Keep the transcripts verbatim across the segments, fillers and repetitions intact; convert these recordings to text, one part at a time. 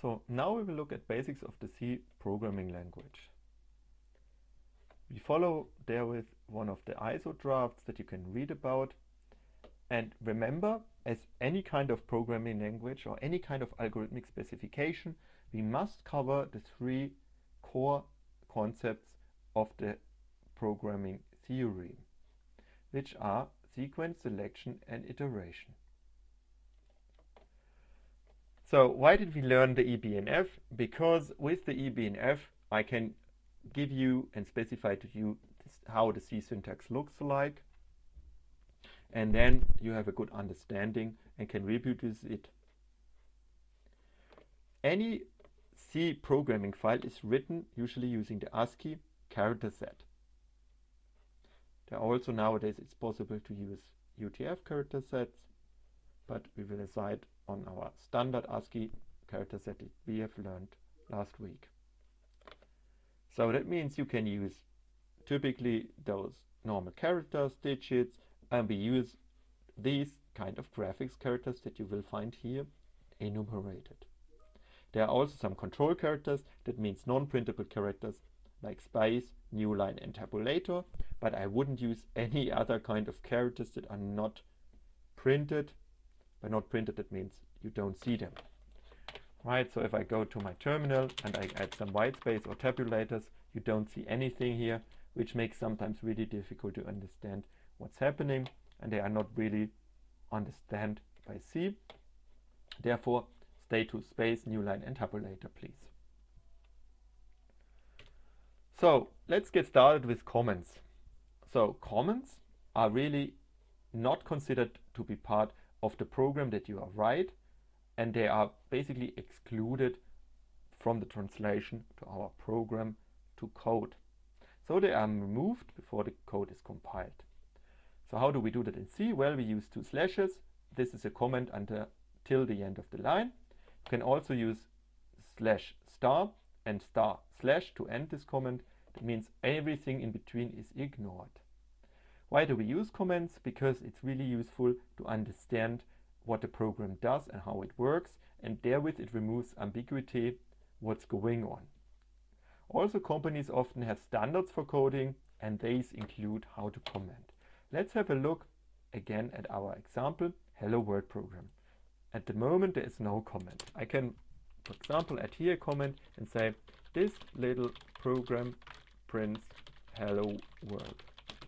So now we will look at basics of the C programming language. We follow therewith one of the I S O drafts that you can read about. And remember, as any kind of programming language or any kind of algorithmic specification, we must cover the three core concepts of the programming theory, which are sequence, selection, and iteration. So why did we learn the E B N F? Because with the E B N F, I can give you and specify to you this, how the C syntax looks like. And then you have a good understanding and can reproduce it. Any C programming file is written usually using the ASCII character set. There are also nowadays it's possible to use U T F character sets, but we will decide on our standard ASCII character set that we have learned last week. So that means you can use typically those normal characters, digits, and we use these kind of graphics characters that you will find here enumerated. There are also some control characters, that means non-printable characters like space, new line, and tabulator, but I wouldn't use any other kind of characters that are not printed. By not printed, that means you don't see them. Right, so if I go to my terminal and I add some white space or tabulators, you don't see anything here, which makes sometimes really difficult to understand what's happening, and they are not really understood by C. Therefore, stay to space, new line, and tabulator, please. So let's get started with comments. So comments are really not considered to be part of the program that you are write, and they are basically excluded from the translation to our program to code. So they are removed before the code is compiled. So how do we do that in C? Well, we use two slashes. This is a comment until till the end of the line. You can also use slash star and star slash to end this comment. That means everything in between is ignored. Why do we use comments? Because it's really useful to understand what the program does and how it works, and therewith it removes ambiguity, what's going on. Also, companies often have standards for coding, and these include how to comment. Let's have a look again at our example, Hello World program. At the moment there is no comment. I can, for example, add here a comment and say, this little program prints Hello World.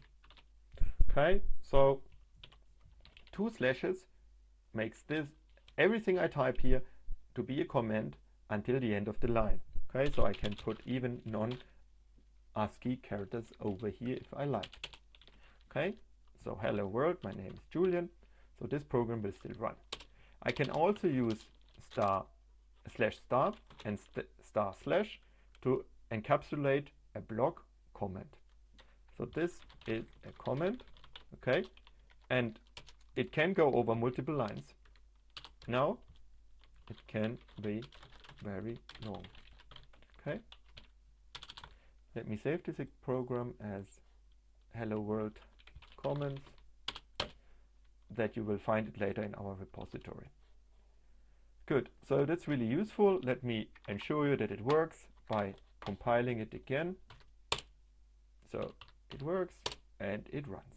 Okay, so two slashes makes this everything I type here to be a comment until the end of the line. Okay, so I can put even non-ASCII characters over here if I like. Okay, so hello world, my name is Julian, so this program will still run. I can also use star slash star and st star slash to encapsulate a block comment. So this is a comment, okay, and it can go over multiple lines. Now it can be very long. Okay, let me save this program as hello world comments, that you will find it later in our repository. Good, so that's really useful. Let me ensure you that it works by compiling it again. So it works and it runs.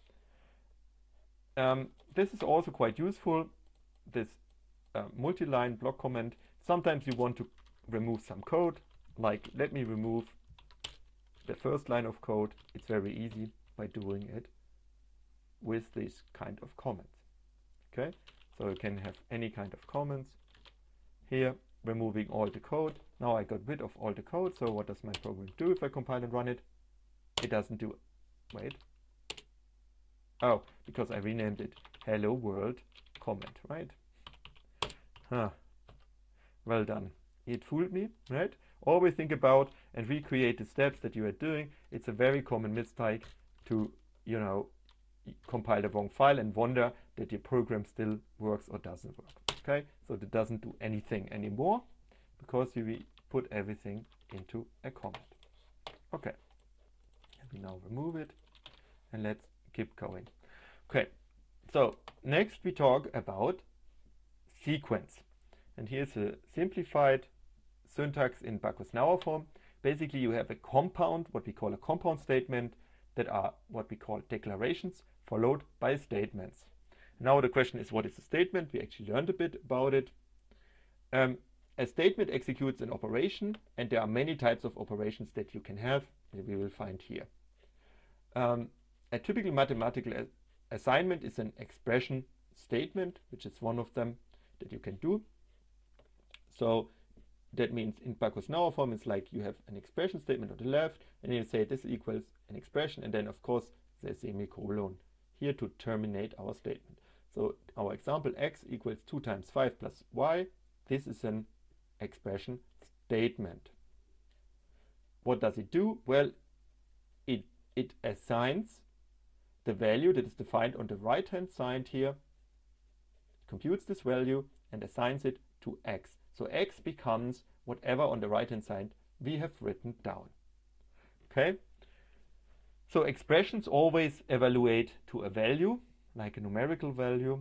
Um, this is also quite useful, this uh, multi-line block comment. Sometimes you want to remove some code, like let me remove the first line of code. It's very easy by doing it with this kind of comments. Okay, so you can have any kind of comments here, removing all the code. Now I got rid of all the code, so what does my program do if I compile and run it? It doesn't do, wait, oh, because I renamed it hello world comment, right? Huh. Well done. It fooled me, right? Always think about and recreate the steps that you are doing. It's a very common mistake to, you know, compile the wrong file and wonder that your program still works or doesn't work. Okay, so it doesn't do anything anymore because you put everything into a comment. Okay, let me now remove it and let's keep going. Okay, so next we talk about sequence. And here's a simplified syntax in Backus-Naur form. Basically, you have a compound, what we call a compound statement, that are what we call declarations followed by statements. Now the question is, what is a statement? We actually learned a bit about it. Um, a statement executes an operation, and there are many types of operations that you can have, and we will find here. Um, a typical mathematical assignment is an expression statement, which is one of them that you can do. So that means in Backus-Naur form, it's like you have an expression statement on the left, and you say this equals an expression, and then of course the semicolon here to terminate our statement. So our example, x equals two times five plus y, this is an expression statement. What does it do? Well, it, it assigns the value that is defined on the right hand side here, computes this value and assigns it to x. So x becomes whatever on the right hand side we have written down. Okay? So expressions always evaluate to a value, like a numerical value,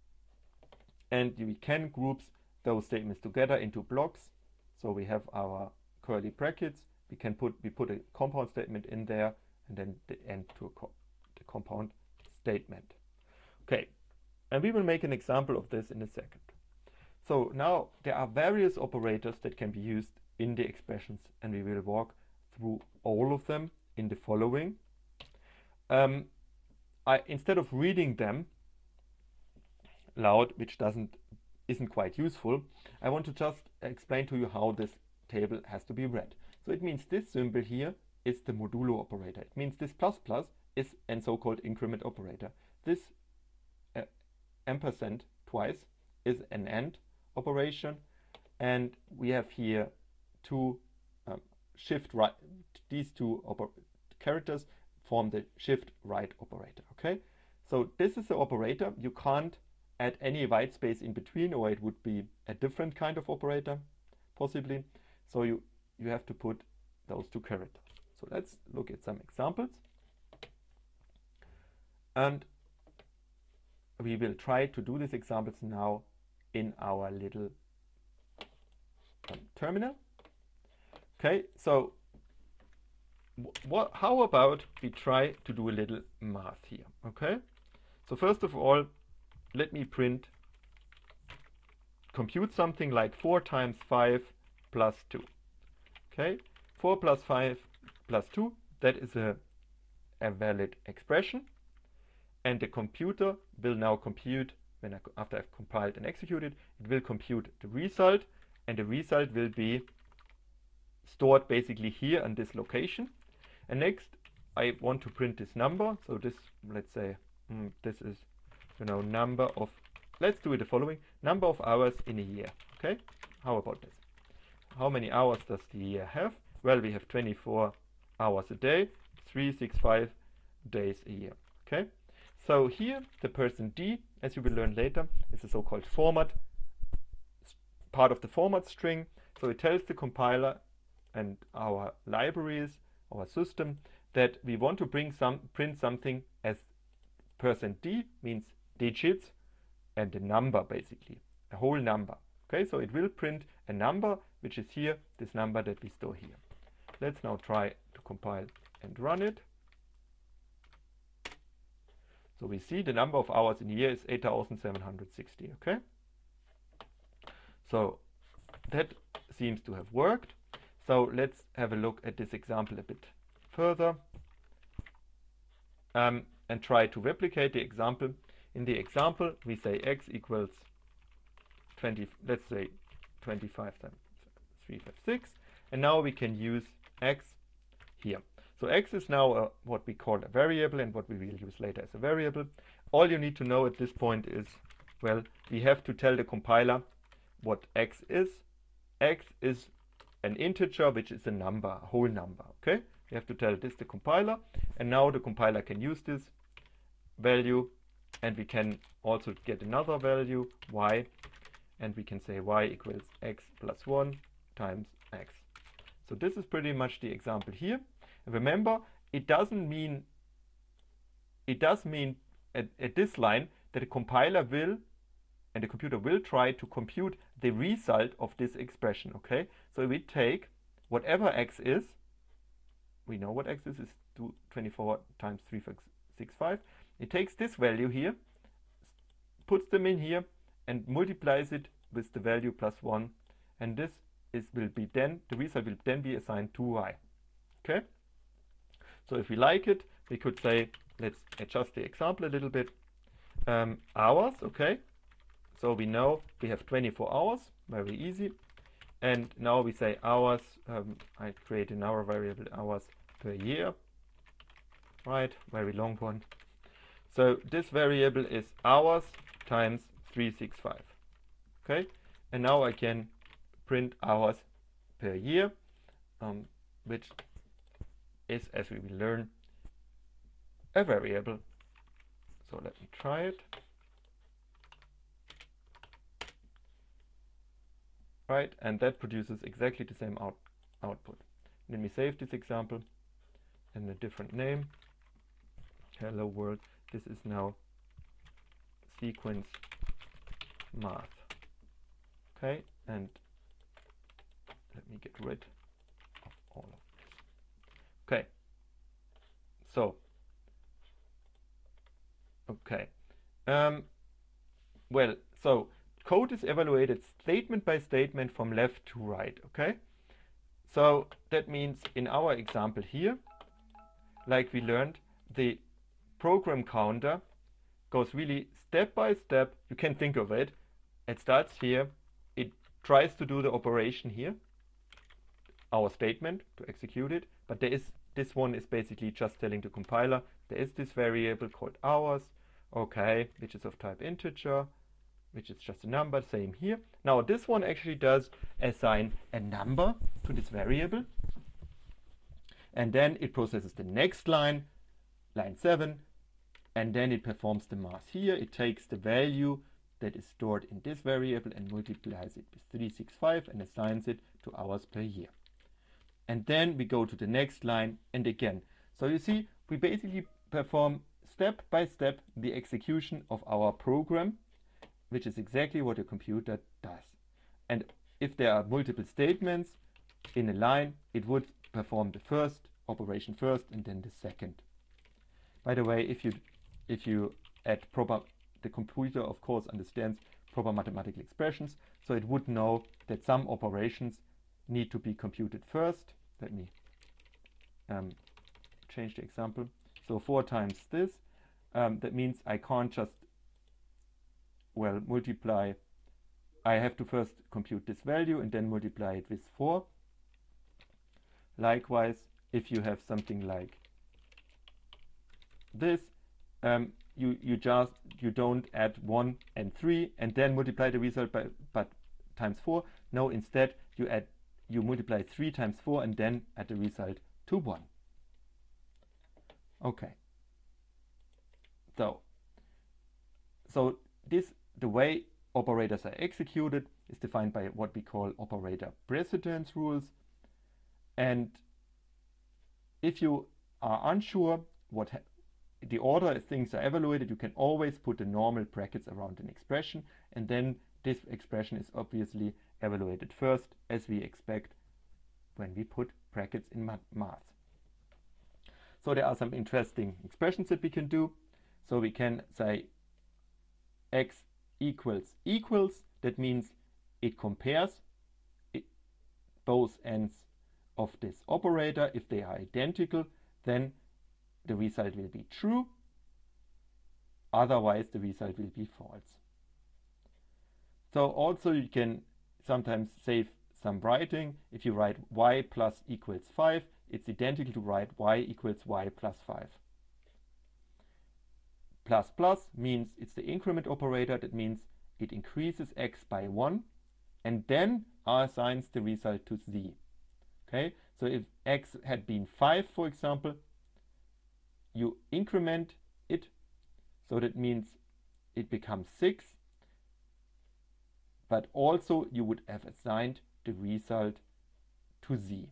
and we can group those statements together into blocks. So we have our curly brackets, we can put we put a compound statement in there, and then the end to a co the compound statement. Okay, and we will make an example of this in a second. So now there are various operators that can be used in the expressions, and we will walk through all of them in the following. Um, I, instead of reading them loud, which doesn't isn't quite useful, I want to just explain to you how this table has to be read. So it means this symbol here is the modulo operator. It means this plus plus is a so-called increment operator. This uh, ampersand twice is an AND operation, and we have here two um, shift right. These two characters form the shift right operator. Okay, so this is the operator. You can't add any white space in between, or it would be a different kind of operator possibly. So you you have to put those two characters. So let's look at some examples, and we will try to do these examples now in our little um, terminal. Okay, so what? How about we try to do a little math here? Okay, so first of all, let me print, compute something like four times five plus two. Okay, four plus five plus two, that is a, a valid expression, and the computer will now compute, when I, after I've compiled and executed, it will compute the result, and the result will be stored basically here in this location. And next I want to print this number, so this, let's say mm, this is, you know, number of, let's do it the following, number of hours in a year. Okay, how about this? How many hours does the year have? Well, we have twenty-four hours a day, three hundred sixty-five days a year. Okay, so here the person D, as you will learn later, is a so-called format, part of the format string. So it tells the compiler and our libraries, our system, that we want to bring some print something as percent D, means digits, and a number, basically a whole number. Okay, so it will print a number, which is here, this number that we store here. Let's now try to compile and run it. So we see the number of hours in a year is eight thousand seven hundred sixty. Okay, so that seems to have worked. So let's have a look at this example a bit further, um, and try to replicate the example. In the example, we say x equals twenty, let's say twenty-five times three hundred fifty-six, and now we can use x here. So x is now a, what we call a variable, and what we will use later as a variable. All you need to know at this point is, well, we have to tell the compiler what x is. X is an integer, which is a number, a whole number. Okay, we have to tell this the compiler, and now the compiler can use this value, and we can also get another value, y, and we can say y equals x plus one times x. So this is pretty much the example here. And remember, it doesn't mean, it does mean at, at this line that the compiler will and the computer will try to compute the result of this expression, okay? So we take whatever x is, we know what x is, is twenty-four times three sixty-five. It takes this value here, puts them in here, and multiplies it with the value plus one, and this is will be then, the result will then be assigned to y, okay? So if we like it, we could say, let's adjust the example a little bit. Um, hours, okay? So we know we have twenty-four hours, very easy. And now we say hours, um, I create an hour variable, hours per year, right? Very long one. So this variable is hours times three sixty-five, okay? And now I can print hours per year, um, which is, as we will learn, a variable. So let me try it. Right, and that produces exactly the same out output. Let me save this example in a different name. Hello world. This is now sequence math. Okay, and let me get rid of all of this. Okay, so okay, um, well, so code is evaluated statement by statement from left to right, okay? So that means in our example here, like we learned, the program counter goes really step by step. You can think of it. It starts here. It tries to do the operation here, our statement, to execute it. But there is, this one is basically just telling the compiler, there is this variable called hours, okay, which is of type integer, which is just a number, same here. Now this one actually does assign a number to this variable, and then it processes the next line, line seven, and then it performs the math here. It takes the value that is stored in this variable and multiplies it with three sixty-five and assigns it to hours per year. And then we go to the next line, and again. So you see, we basically perform step by step the execution of our program, which is exactly what a computer does. And if there are multiple statements in a line, it would perform the first operation first and then the second. By the way, if you if you add proper, the computer of course understands proper mathematical expressions, so it would know that some operations need to be computed first. Let me um, change the example. So four times this, um, that means I can't just well multiply. I have to first compute this value and then multiply it with four. Likewise, if you have something like this, um, you you just you don't add one and three and then multiply the result by but times four. No, instead you add you multiply three times four and then add the result to one. Okay. So so this the way operators are executed is defined by what we call operator precedence rules. And if you are unsure what the order things are evaluated, you can always put the normal brackets around an expression, and then this expression is obviously evaluated first, as we expect when we put brackets in math. So there are some interesting expressions that we can do. So we can say x equals equals. That means it compares it, both ends of this operator. If they are identical, then the result will be true. Otherwise, the result will be false. So also you can sometimes save some writing. If you write y plus equals five, it's identical to write y equals y plus five. Plus plus means it's the increment operator. That means it increases x by one and then assigns the result to z. Okay, so if x had been five, for example, you increment it, so that means it becomes six, but also you would have assigned the result to z.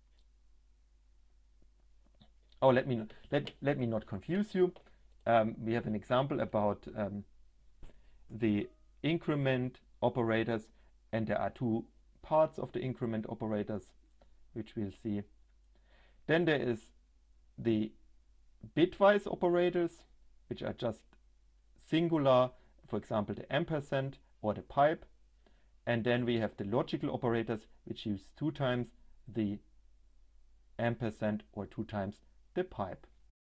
Oh, let me not, let, let me not confuse you. Um, we have an example about um, the increment operators, and there are two parts of the increment operators, which we'll see. Then there is the bitwise operators, which are just singular, for example, the ampersand or the pipe. And then we have the logical operators, which use two times the ampersand or two times the pipe.